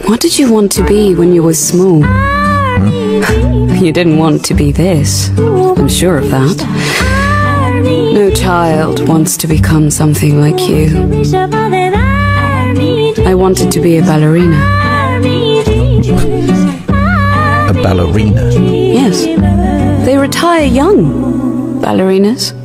What did you want to be when you were small? You didn't want to be this, I'm sure of that. No child wants to become something like you. I wanted to be a ballerina. A ballerina? Yes. They retire young, ballerinas.